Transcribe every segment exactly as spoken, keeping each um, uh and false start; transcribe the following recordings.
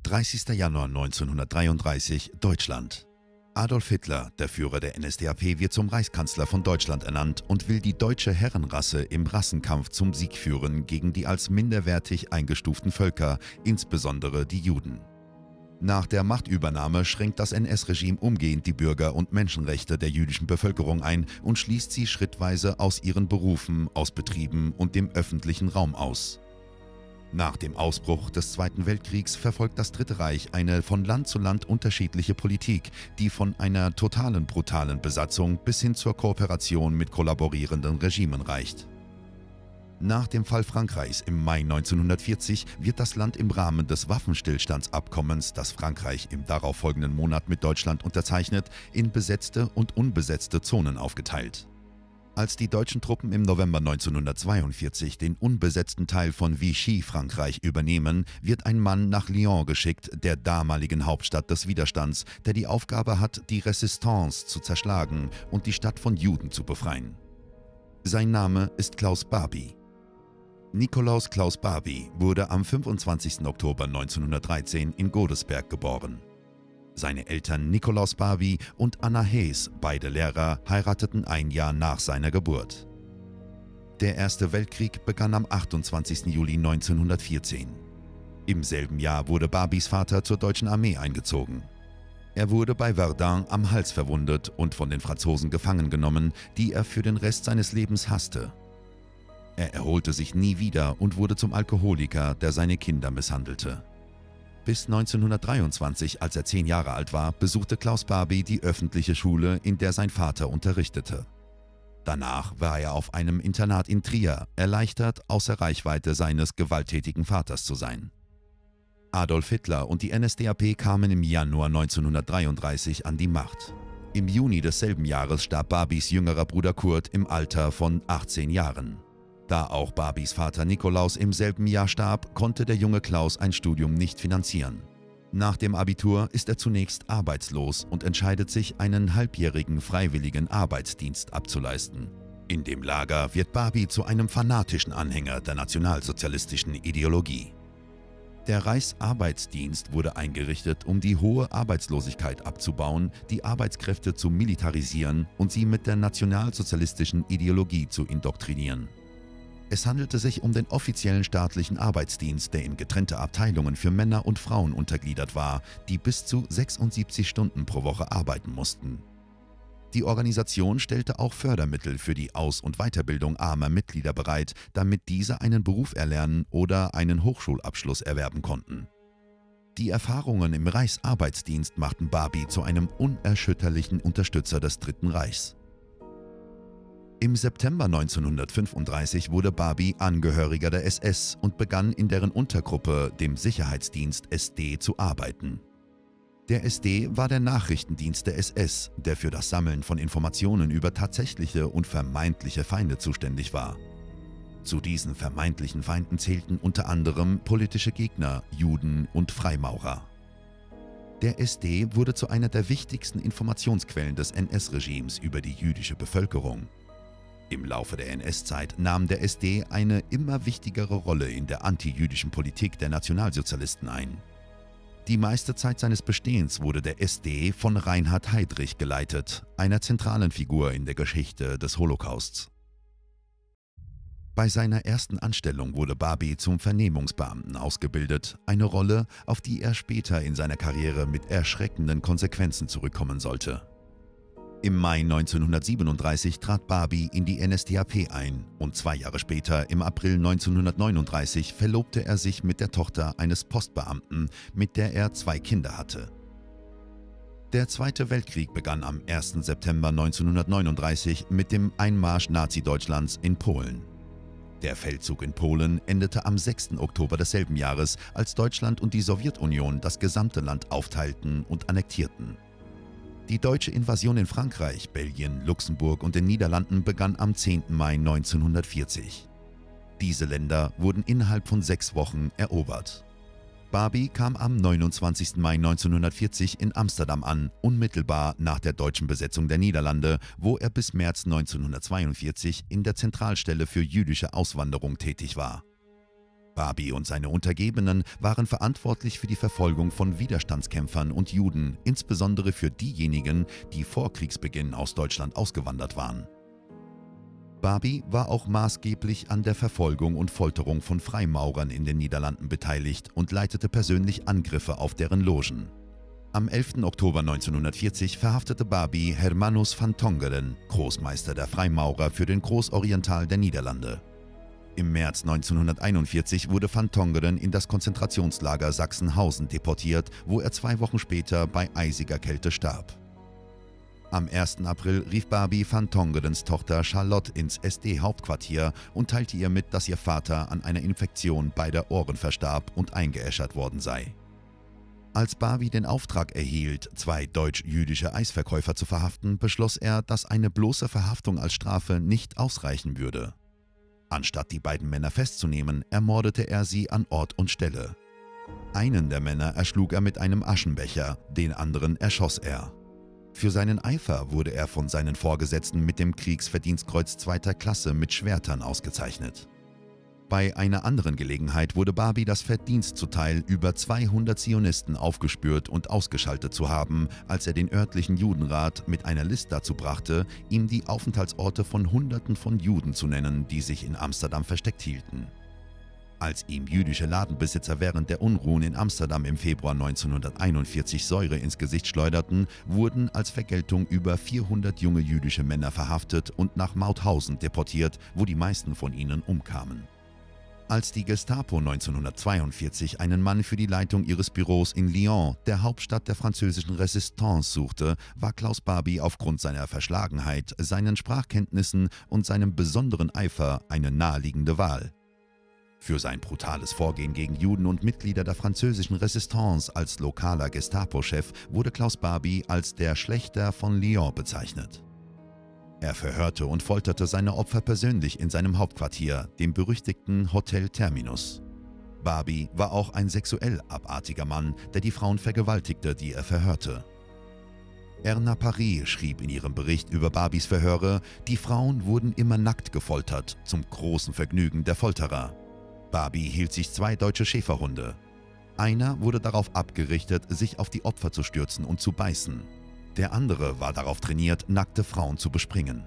dreißigster Januar neunzehnhundertdreiunddreißig, Deutschland. Adolf Hitler, der Führer der N S D A P, wird zum Reichskanzler von Deutschland ernannt und will die deutsche Herrenrasse im Rassenkampf zum Sieg führen gegen die als minderwertig eingestuften Völker, insbesondere die Juden. Nach der Machtübernahme schränkt das N S-Regime umgehend die Bürger- und Menschenrechte der jüdischen Bevölkerung ein und schließt sie schrittweise aus ihren Berufen, aus Betrieben und dem öffentlichen Raum aus. Nach dem Ausbruch des Zweiten Weltkriegs verfolgt das Dritte Reich eine von Land zu Land unterschiedliche Politik, die von einer totalen brutalen Besatzung bis hin zur Kooperation mit kollaborierenden Regimen reicht. Nach dem Fall Frankreichs im Mai neunzehnhundertvierzig wird das Land im Rahmen des Waffenstillstandsabkommens, das Frankreich im darauffolgenden Monat mit Deutschland unterzeichnet, in besetzte und unbesetzte Zonen aufgeteilt. Als die deutschen Truppen im November neunzehnhundertzweiundvierzig den unbesetzten Teil von Vichy, Frankreich, übernehmen, wird ein Mann nach Lyon geschickt, der damaligen Hauptstadt des Widerstands, der die Aufgabe hat, die Resistance zu zerschlagen und die Stadt von Juden zu befreien. Sein Name ist Klaus Barbie. Nikolaus Klaus Barbie wurde am fünfundzwanzigsten Oktober neunzehnhundertdreizehn in Godesberg geboren. Seine Eltern Nikolaus Barbie und Anna Hees, beide Lehrer, heirateten ein Jahr nach seiner Geburt. Der Erste Weltkrieg begann am achtundzwanzigsten Juli neunzehnhundertvierzehn. Im selben Jahr wurde Barbies Vater zur deutschen Armee eingezogen. Er wurde bei Verdun am Hals verwundet und von den Franzosen gefangen genommen, die er für den Rest seines Lebens hasste. Er erholte sich nie wieder und wurde zum Alkoholiker, der seine Kinder misshandelte. Bis neunzehnhundertdreiundzwanzig, als er zehn Jahre alt war, besuchte Klaus Barbie die öffentliche Schule, in der sein Vater unterrichtete. Danach war er auf einem Internat in Trier, erleichtert, außer Reichweite seines gewalttätigen Vaters zu sein. Adolf Hitler und die N S D A P kamen im Januar neunzehnhundertdreiunddreißig an die Macht. Im Juni desselben Jahres starb Barbies jüngerer Bruder Kurt im Alter von achtzehn Jahren. Da auch Barbies Vater Nikolaus im selben Jahr starb, konnte der junge Klaus ein Studium nicht finanzieren. Nach dem Abitur ist er zunächst arbeitslos und entscheidet sich, einen halbjährigen freiwilligen Arbeitsdienst abzuleisten. In dem Lager wird Barbie zu einem fanatischen Anhänger der nationalsozialistischen Ideologie. Der Reichsarbeitsdienst wurde eingerichtet, um die hohe Arbeitslosigkeit abzubauen, die Arbeitskräfte zu militarisieren und sie mit der nationalsozialistischen Ideologie zu indoktrinieren. Es handelte sich um den offiziellen staatlichen Arbeitsdienst, der in getrennte Abteilungen für Männer und Frauen untergliedert war, die bis zu sechsundsiebzig Stunden pro Woche arbeiten mussten. Die Organisation stellte auch Fördermittel für die Aus- und Weiterbildung armer Mitglieder bereit, damit diese einen Beruf erlernen oder einen Hochschulabschluss erwerben konnten. Die Erfahrungen im Reichsarbeitsdienst machten Barbie zu einem unerschütterlichen Unterstützer des Dritten Reichs. Im September neunzehnhundertfünfunddreißig wurde Barbie Angehöriger der S S und begann in deren Untergruppe, dem Sicherheitsdienst S D, zu arbeiten. Der S D war der Nachrichtendienst der S S, der für das Sammeln von Informationen über tatsächliche und vermeintliche Feinde zuständig war. Zu diesen vermeintlichen Feinden zählten unter anderem politische Gegner, Juden und Freimaurer. Der S D wurde zu einer der wichtigsten Informationsquellen des N S-Regimes über die jüdische Bevölkerung. Im Laufe der N S-Zeit nahm der S D eine immer wichtigere Rolle in der antijüdischen Politik der Nationalsozialisten ein. Die meiste Zeit seines Bestehens wurde der S D von Reinhard Heydrich geleitet, einer zentralen Figur in der Geschichte des Holocausts. Bei seiner ersten Anstellung wurde Barbie zum Vernehmungsbeamten ausgebildet, eine Rolle, auf die er später in seiner Karriere mit erschreckenden Konsequenzen zurückkommen sollte. Im Mai neunzehnhundertsiebenunddreißig trat Barbie in die N S D A P ein und zwei Jahre später, im April neunzehnhundertneununddreißig, verlobte er sich mit der Tochter eines Postbeamten, mit der er zwei Kinder hatte. Der Zweite Weltkrieg begann am ersten September neunzehnhundertneununddreißig mit dem Einmarsch Nazi-Deutschlands in Polen. Der Feldzug in Polen endete am sechsten Oktober desselben Jahres, als Deutschland und die Sowjetunion das gesamte Land aufteilten und annektierten. Die deutsche Invasion in Frankreich, Belgien, Luxemburg und den Niederlanden begann am zehnten Mai neunzehnhundertvierzig. Diese Länder wurden innerhalb von sechs Wochen erobert. Barbie kam am neunundzwanzigsten Mai neunzehnhundertvierzig in Amsterdam an, unmittelbar nach der deutschen Besetzung der Niederlande, wo er bis März neunzehnhundertzweiundvierzig in der Zentralstelle für jüdische Auswanderung tätig war. Barbie und seine Untergebenen waren verantwortlich für die Verfolgung von Widerstandskämpfern und Juden, insbesondere für diejenigen, die vor Kriegsbeginn aus Deutschland ausgewandert waren. Barbie war auch maßgeblich an der Verfolgung und Folterung von Freimaurern in den Niederlanden beteiligt und leitete persönlich Angriffe auf deren Logen. Am elften Oktober neunzehnhundertvierzig verhaftete Barbie Hermanus van Tongeren, Großmeister der Freimaurer für den Großoriental der Niederlande. Im März neunzehnhunderteinundvierzig wurde van Tongeren in das Konzentrationslager Sachsenhausen deportiert, wo er zwei Wochen später bei eisiger Kälte starb. Am ersten April rief Barbie van Tongerens Tochter Charlotte ins S D-Hauptquartier und teilte ihr mit, dass ihr Vater an einer Infektion beider Ohren verstarb und eingeäschert worden sei. Als Barbie den Auftrag erhielt, zwei deutsch-jüdische Eisverkäufer zu verhaften, beschloss er, dass eine bloße Verhaftung als Strafe nicht ausreichen würde. Anstatt die beiden Männer festzunehmen, ermordete er sie an Ort und Stelle. Einen der Männer erschlug er mit einem Aschenbecher, den anderen erschoss er. Für seinen Eifer wurde er von seinen Vorgesetzten mit dem Kriegsverdienstkreuz zweiter Klasse mit Schwertern ausgezeichnet. Bei einer anderen Gelegenheit wurde Barbie das Verdienst zuteil, über zweihundert Zionisten aufgespürt und ausgeschaltet zu haben, als er den örtlichen Judenrat mit einer List dazu brachte, ihm die Aufenthaltsorte von Hunderten von Juden zu nennen, die sich in Amsterdam versteckt hielten. Als ihm jüdische Ladenbesitzer während der Unruhen in Amsterdam im Februar neunzehnhunderteinundvierzig Säure ins Gesicht schleuderten, wurden als Vergeltung über vierhundert junge jüdische Männer verhaftet und nach Mauthausen deportiert, wo die meisten von ihnen umkamen. Als die Gestapo neunzehnhundertzweiundvierzig einen Mann für die Leitung ihres Büros in Lyon, der Hauptstadt der französischen Resistance, suchte, war Klaus Barbie aufgrund seiner Verschlagenheit, seinen Sprachkenntnissen und seinem besonderen Eifer eine naheliegende Wahl. Für sein brutales Vorgehen gegen Juden und Mitglieder der französischen Resistance als lokaler Gestapo-Chef wurde Klaus Barbie als der Schlächter von Lyon bezeichnet. Er verhörte und folterte seine Opfer persönlich in seinem Hauptquartier, dem berüchtigten Hotel Terminus. Barbie war auch ein sexuell abartiger Mann, der die Frauen vergewaltigte, die er verhörte. Erna Paris schrieb in ihrem Bericht über Barbies Verhöre, die Frauen wurden immer nackt gefoltert, zum großen Vergnügen der Folterer. Barbie hielt sich zwei deutsche Schäferhunde. Einer wurde darauf abgerichtet, sich auf die Opfer zu stürzen und zu beißen. Der andere war darauf trainiert, nackte Frauen zu bespringen.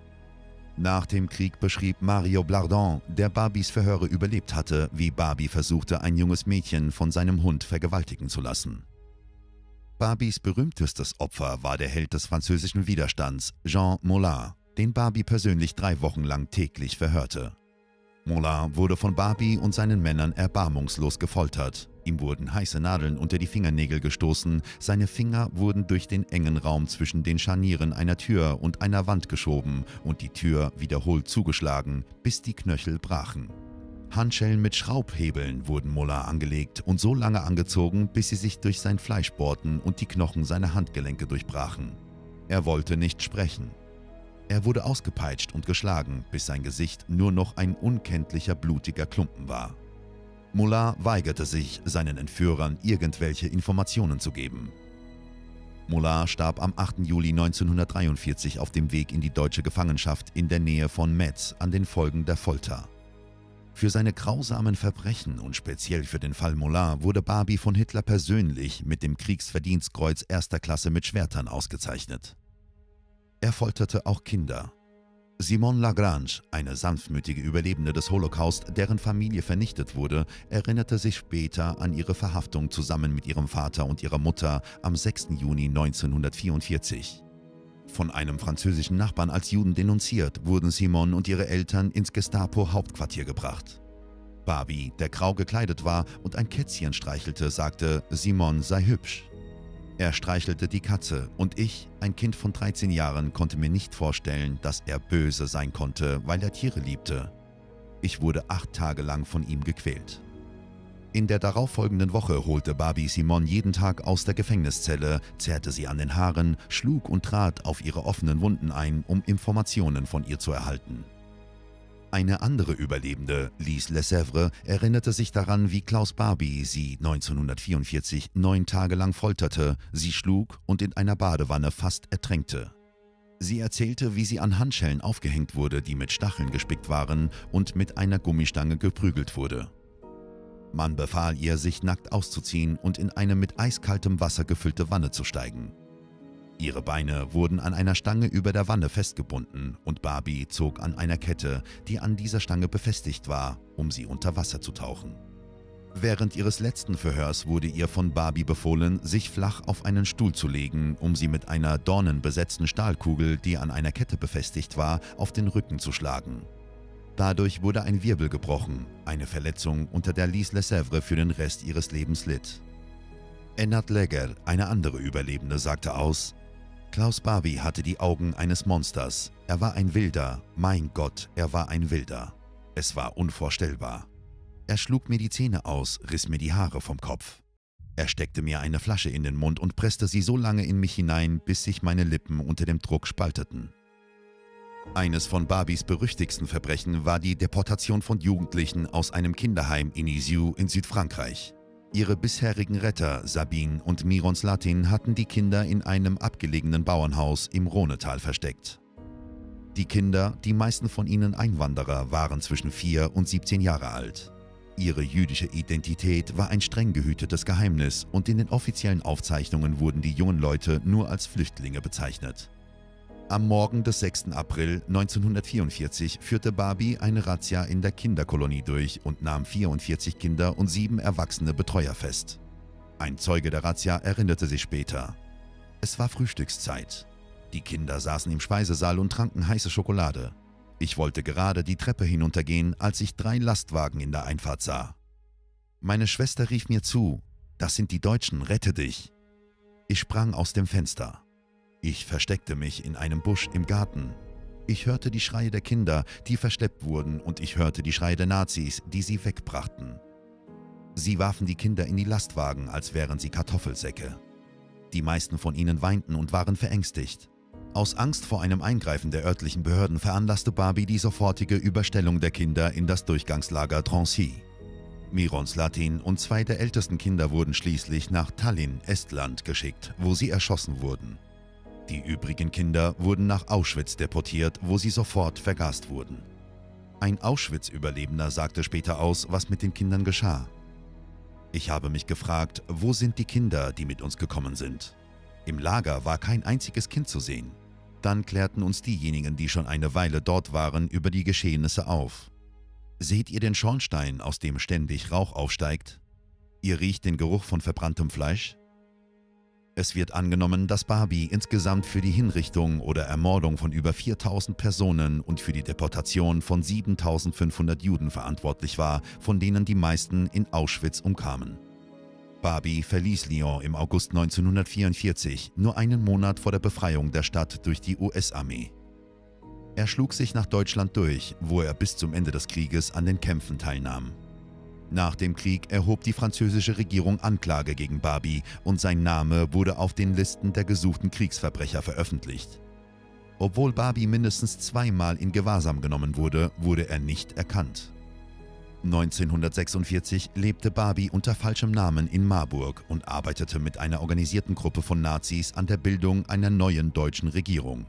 Nach dem Krieg beschrieb Mario Blardon, der Barbies Verhöre überlebt hatte, wie Barbie versuchte, ein junges Mädchen von seinem Hund vergewaltigen zu lassen. Barbies berühmtestes Opfer war der Held des französischen Widerstands, Jean Moulin, den Barbie persönlich drei Wochen lang täglich verhörte. Moulin wurde von Barbie und seinen Männern erbarmungslos gefoltert. Ihm wurden heiße Nadeln unter die Fingernägel gestoßen, seine Finger wurden durch den engen Raum zwischen den Scharnieren einer Tür und einer Wand geschoben und die Tür wiederholt zugeschlagen, bis die Knöchel brachen. Handschellen mit Schraubhebeln wurden Moulin angelegt und so lange angezogen, bis sie sich durch sein Fleisch bohrten und die Knochen seiner Handgelenke durchbrachen. Er wollte nicht sprechen. Er wurde ausgepeitscht und geschlagen, bis sein Gesicht nur noch ein unkenntlicher blutiger Klumpen war. Moulin weigerte sich, seinen Entführern irgendwelche Informationen zu geben. Moulin starb am achten Juli neunzehnhundertdreiundvierzig auf dem Weg in die deutsche Gefangenschaft in der Nähe von Metz an den Folgen der Folter. Für seine grausamen Verbrechen und speziell für den Fall Moulin wurde Barbie von Hitler persönlich mit dem Kriegsverdienstkreuz erster Klasse mit Schwertern ausgezeichnet. Er folterte auch Kinder. Simone Lagrange, eine sanftmütige Überlebende des Holocaust, deren Familie vernichtet wurde, erinnerte sich später an ihre Verhaftung zusammen mit ihrem Vater und ihrer Mutter am sechsten Juni neunzehnhundertvierundvierzig. Von einem französischen Nachbarn als Juden denunziert, wurden Simone und ihre Eltern ins Gestapo-Hauptquartier gebracht. Barbie, der grau gekleidet war und ein Kätzchen streichelte, sagte, Simone sei hübsch. Er streichelte die Katze und ich, ein Kind von dreizehn Jahren, konnte mir nicht vorstellen, dass er böse sein konnte, weil er Tiere liebte. Ich wurde acht Tage lang von ihm gequält. In der darauffolgenden Woche holte Barbie Simone jeden Tag aus der Gefängniszelle, zerrte sie an den Haaren, schlug und trat auf ihre offenen Wunden ein, um Informationen von ihr zu erhalten. Eine andere Überlebende, Lise Lesèvre, erinnerte sich daran, wie Klaus Barbie sie neunzehnhundertvierundvierzig neun Tage lang folterte, sie schlug und in einer Badewanne fast ertränkte. Sie erzählte, wie sie an Handschellen aufgehängt wurde, die mit Stacheln gespickt waren, und mit einer Gummistange geprügelt wurde. Man befahl ihr, sich nackt auszuziehen und in eine mit eiskaltem Wasser gefüllte Wanne zu steigen. Ihre Beine wurden an einer Stange über der Wanne festgebunden und Barbie zog an einer Kette, die an dieser Stange befestigt war, um sie unter Wasser zu tauchen. Während ihres letzten Verhörs wurde ihr von Barbie befohlen, sich flach auf einen Stuhl zu legen, um sie mit einer dornenbesetzten Stahlkugel, die an einer Kette befestigt war, auf den Rücken zu schlagen. Dadurch wurde ein Wirbel gebrochen, eine Verletzung, unter der Lise Lesèvre für den Rest ihres Lebens litt. Ennard Leger, eine andere Überlebende, sagte aus: Klaus Barbie hatte die Augen eines Monsters. Er war ein Wilder. Mein Gott, er war ein Wilder. Es war unvorstellbar. Er schlug mir die Zähne aus, riss mir die Haare vom Kopf. Er steckte mir eine Flasche in den Mund und presste sie so lange in mich hinein, bis sich meine Lippen unter dem Druck spalteten. Eines von Barbies berüchtigsten Verbrechen war die Deportation von Jugendlichen aus einem Kinderheim in Lisieux in Südfrankreich. Ihre bisherigen Retter, Sabine und Miron Slatin, hatten die Kinder in einem abgelegenen Bauernhaus im Rhonetal versteckt. Die Kinder, die meisten von ihnen Einwanderer, waren zwischen vier und siebzehn Jahre alt. Ihre jüdische Identität war ein streng gehütetes Geheimnis und in den offiziellen Aufzeichnungen wurden die jungen Leute nur als Flüchtlinge bezeichnet. Am Morgen des sechsten April neunzehnhundertvierundvierzig führte Barbie eine Razzia in der Kinderkolonie durch und nahm vierundvierzig Kinder und sieben erwachsene Betreuer fest. Ein Zeuge der Razzia erinnerte sich später: Es war Frühstückszeit. Die Kinder saßen im Speisesaal und tranken heiße Schokolade. Ich wollte gerade die Treppe hinuntergehen, als ich drei Lastwagen in der Einfahrt sah. Meine Schwester rief mir zu: Das sind die Deutschen, rette dich! Ich sprang aus dem Fenster. Ich versteckte mich in einem Busch im Garten. Ich hörte die Schreie der Kinder, die verschleppt wurden, und ich hörte die Schreie der Nazis, die sie wegbrachten. Sie warfen die Kinder in die Lastwagen, als wären sie Kartoffelsäcke. Die meisten von ihnen weinten und waren verängstigt. Aus Angst vor einem Eingreifen der örtlichen Behörden veranlasste Barbie die sofortige Überstellung der Kinder in das Durchgangslager Drancy. Miron Slatin und zwei der ältesten Kinder wurden schließlich nach Tallinn, Estland, geschickt, wo sie erschossen wurden. Die übrigen Kinder wurden nach Auschwitz deportiert, wo sie sofort vergast wurden. Ein Auschwitz-Überlebender sagte später aus, was mit den Kindern geschah. Ich habe mich gefragt, wo sind die Kinder, die mit uns gekommen sind? Im Lager war kein einziges Kind zu sehen. Dann klärten uns diejenigen, die schon eine Weile dort waren, über die Geschehnisse auf. Seht ihr den Schornstein, aus dem ständig Rauch aufsteigt? Ihr riecht den Geruch von verbranntem Fleisch? Es wird angenommen, dass Barbie insgesamt für die Hinrichtung oder Ermordung von über viertausend Personen und für die Deportation von siebentausendfünfhundert Juden verantwortlich war, von denen die meisten in Auschwitz umkamen. Barbie verließ Lyon im August neunzehnhundertvierundvierzig, nur einen Monat vor der Befreiung der Stadt durch die U S-Armee. Er schlug sich nach Deutschland durch, wo er bis zum Ende des Krieges an den Kämpfen teilnahm. Nach dem Krieg erhob die französische Regierung Anklage gegen Barbie und sein Name wurde auf den Listen der gesuchten Kriegsverbrecher veröffentlicht. Obwohl Barbie mindestens zweimal in Gewahrsam genommen wurde, wurde er nicht erkannt. neunzehnhundertsechsundvierzig lebte Barbie unter falschem Namen in Marburg und arbeitete mit einer organisierten Gruppe von Nazis an der Bildung einer neuen deutschen Regierung.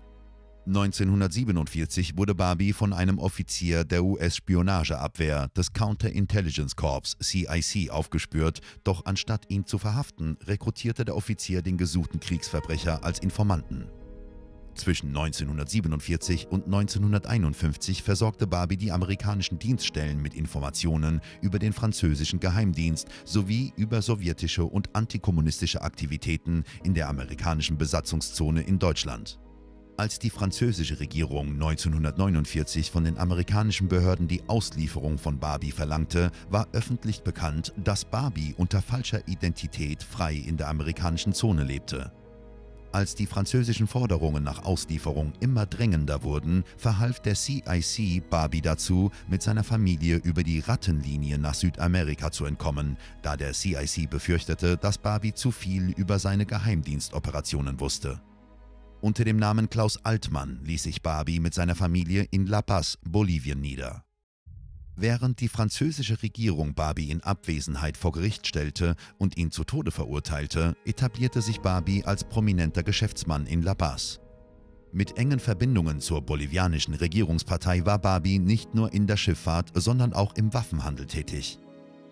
neunzehnhundertsiebenundvierzig wurde Barbie von einem Offizier der U S-Spionageabwehr des Counterintelligence Corps C I C aufgespürt, doch anstatt ihn zu verhaften, rekrutierte der Offizier den gesuchten Kriegsverbrecher als Informanten. Zwischen neunzehnhundertsiebenundvierzig und neunzehnhunderteinundfünfzig versorgte Barbie die amerikanischen Dienststellen mit Informationen über den französischen Geheimdienst sowie über sowjetische und antikommunistische Aktivitäten in der amerikanischen Besatzungszone in Deutschland. Als die französische Regierung neunzehnhundertneunundvierzig von den amerikanischen Behörden die Auslieferung von Barbie verlangte, war öffentlich bekannt, dass Barbie unter falscher Identität frei in der amerikanischen Zone lebte. Als die französischen Forderungen nach Auslieferung immer drängender wurden, verhalf der C I C Barbie dazu, mit seiner Familie über die Rattenlinie nach Südamerika zu entkommen, da der C I C befürchtete, dass Barbie zu viel über seine Geheimdienstoperationen wusste. Unter dem Namen Klaus Altmann ließ sich Barbie mit seiner Familie in La Paz, Bolivien nieder. Während die französische Regierung Barbie in Abwesenheit vor Gericht stellte und ihn zu Tode verurteilte, etablierte sich Barbie als prominenter Geschäftsmann in La Paz. Mit engen Verbindungen zur bolivianischen Regierungspartei war Barbie nicht nur in der Schifffahrt, sondern auch im Waffenhandel tätig.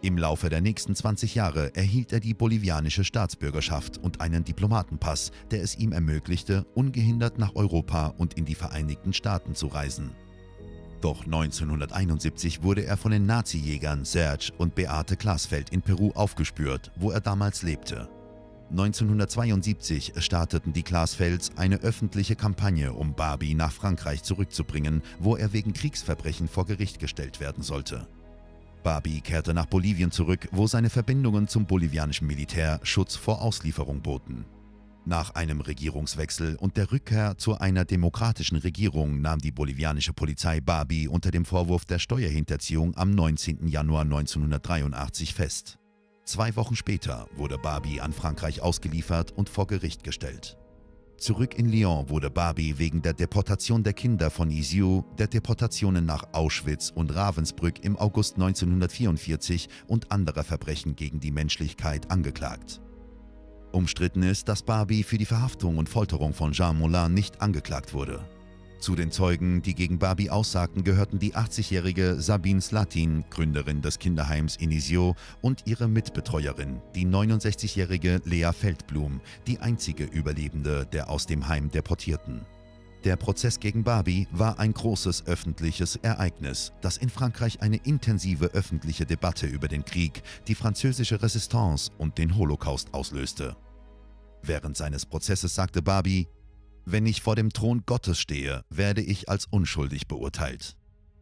Im Laufe der nächsten zwanzig Jahre erhielt er die bolivianische Staatsbürgerschaft und einen Diplomatenpass, der es ihm ermöglichte, ungehindert nach Europa und in die Vereinigten Staaten zu reisen. Doch neunzehnhunderteinundsiebzig wurde er von den Nazi-Jägern Serge und Beate Glasfeld in Peru aufgespürt, wo er damals lebte. neunzehnhundertzweiundsiebzig starteten die Glasfelds eine öffentliche Kampagne, um Barbie nach Frankreich zurückzubringen, wo er wegen Kriegsverbrechen vor Gericht gestellt werden sollte. Barbie kehrte nach Bolivien zurück, wo seine Verbindungen zum bolivianischen Militär Schutz vor Auslieferung boten. Nach einem Regierungswechsel und der Rückkehr zu einer demokratischen Regierung nahm die bolivianische Polizei Barbie unter dem Vorwurf der Steuerhinterziehung am neunzehnten Januar neunzehnhundertdreiundachtzig fest. Zwei Wochen später wurde Barbie an Frankreich ausgeliefert und vor Gericht gestellt. Zurück in Lyon wurde Barbie wegen der Deportation der Kinder von Isieux, der Deportationen nach Auschwitz und Ravensbrück im August neunzehnhundertvierundvierzig und anderer Verbrechen gegen die Menschlichkeit angeklagt. Umstritten ist, dass Barbie für die Verhaftung und Folterung von Jean Moulin nicht angeklagt wurde. Zu den Zeugen, die gegen Barbie aussagten, gehörten die achtzigjährige Sabine Slatin, Gründerin des Kinderheims in Isieux, und ihre Mitbetreuerin, die neunundsechzigjährige Lea Feldblum, die einzige Überlebende der aus dem Heim Deportierten. Der Prozess gegen Barbie war ein großes öffentliches Ereignis, das in Frankreich eine intensive öffentliche Debatte über den Krieg, die französische Resistance und den Holocaust auslöste. Während seines Prozesses sagte Barbie: „Wenn ich vor dem Thron Gottes stehe, werde ich als unschuldig beurteilt."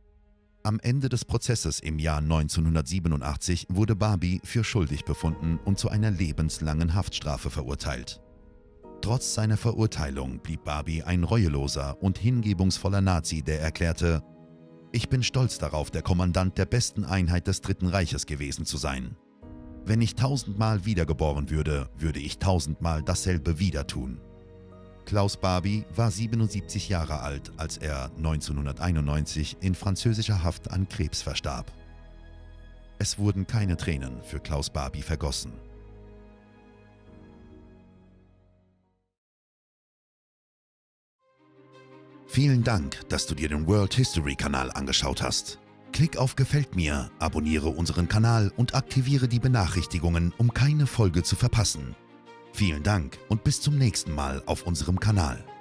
Am Ende des Prozesses im Jahr neunzehnhundertsiebenundachtzig wurde Barbie für schuldig befunden und zu einer lebenslangen Haftstrafe verurteilt. Trotz seiner Verurteilung blieb Barbie ein reueloser und hingebungsvoller Nazi, der erklärte: „Ich bin stolz darauf, der Kommandant der besten Einheit des Dritten Reiches gewesen zu sein. Wenn ich tausendmal wiedergeboren würde, würde ich tausendmal dasselbe wieder tun." Klaus Barbie war siebenundsiebzig Jahre alt, als er neunzehnhunderteinundneunzig in französischer Haft an Krebs verstarb. Es wurden keine Tränen für Klaus Barbie vergossen. Vielen Dank, dass du dir den World History Kanal angeschaut hast. Klick auf Gefällt mir, abonniere unseren Kanal und aktiviere die Benachrichtigungen, um keine Folge zu verpassen. Vielen Dank und bis zum nächsten Mal auf unserem Kanal.